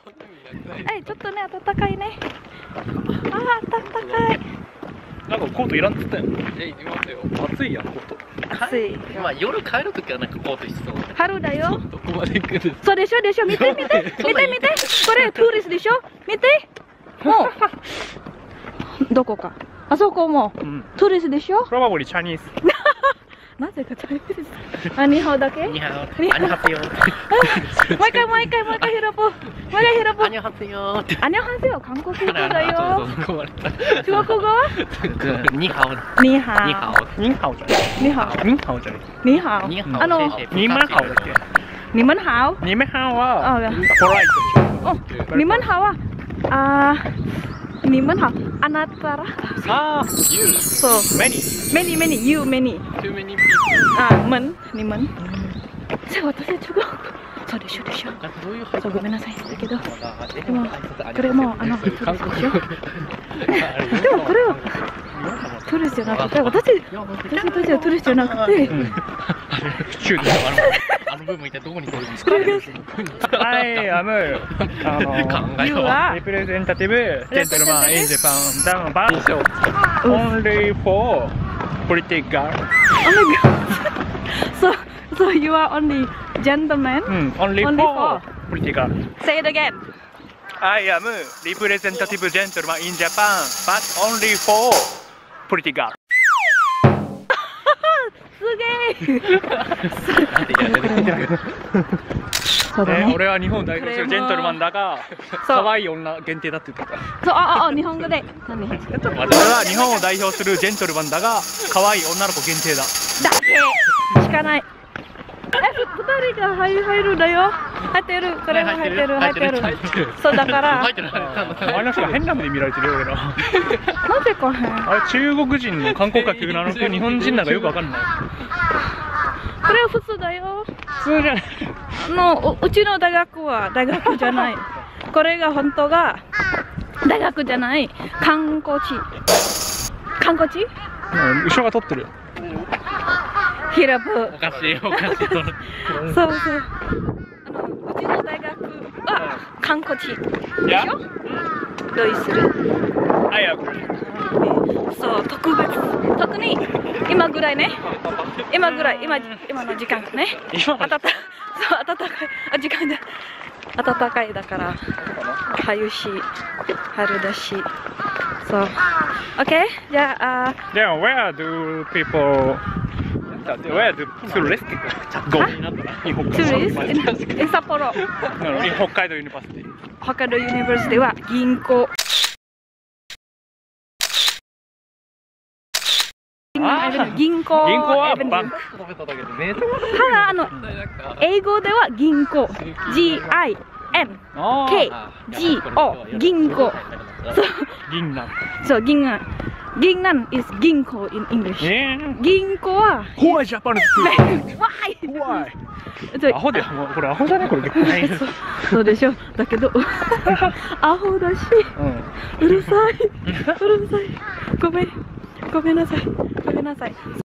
ちょっとね、暖かいね。ああ、暖かい。 なんかコートいらんっつったよ。 いりますよ。 暑いやん、コート。 暑い。 まあ夜帰るときはなんかコート必要。 春だよ。 どこまで行くんですか。 そうでしょでしょ。見て見て見て見て。これトゥーリストでしょ。見て。もうどこか。あそこもトゥーリストでしょ。 プロバブリチャニーズ。 なぜかチャイニーズ。あ、日本だけ？ にゃー。アニョハセヨ。 もう一回広ぽ。もう一回広ぽ。 アニョハセヨって。 アニョハセヨ、韓国語だよ。中国語？ ニハオ。ニハオ。 ニンハオじゃない。 ニハオ。 ニンハオじゃない。 ニハオ。 ニハオ。 ニマンハオだっけ？ ニマンハオ？ ニマンハオはあ、 ポライトでしょ。 ニマンハオはニマンハオ。あなたら。 ああ、 そう。 メニ。 You many. Too many people. あ、にまん。じゃあ私は中国。そうでしょでしょ。そうごめんなさいだけど。でもこれもトゥーリストでしょ。でもこれはトゥーリストじゃなくて私たちはトゥーリストじゃなくて。 あの部分一体どこに取るんですか。 I am You are representative gentleman in Japan, but only for pretty girl. So you are only gentleman? Only for pretty girl. Say it again. I am representative gentleman in Japan, but only for pretty girl. すげえ。そうだね。 俺は日本を代表するジェントルマンだが、可愛い女限定だって言ってた。 そう、日本語で。何？ 俺は日本を代表するジェントルマンだが、可愛い女の子限定だ。 だけしかない。二人が入るだよ。入ってる。これも入ってる。そうだから。 入ってる。 あの人が変な目で見られてるよ俺ら。 なぜか変。 あれ中国人の観光客なのか日本人なんかよくわかんない。 これは普通だよ。 普通じゃない。 うちの大学は大学じゃない。これが本当が大学じゃない。観光地。 後ろが取ってる。 ヒラブ。 おかしい。 そう。うちの大学は観光地でしょ。どうする？そう、特に今ぐらいね。今の時間ね。暖かい時間で暖かいだから春だし。そう。OK？ じゃあ。 でも where do tourists go? Tourists in 札幌。 北海道ユニバーシティ。 北海道ユニバーシティは銀行。銀行はバンク。 ただ英語では銀行。G-I-N-K-G-O 銀行。そう、銀杏 is 銀行 in English。銀行は。 Why Japan is Why？ アホでこれアホじゃねこれ。 そうでしょ。だけどアホだし。うるさい。ごめんなさい。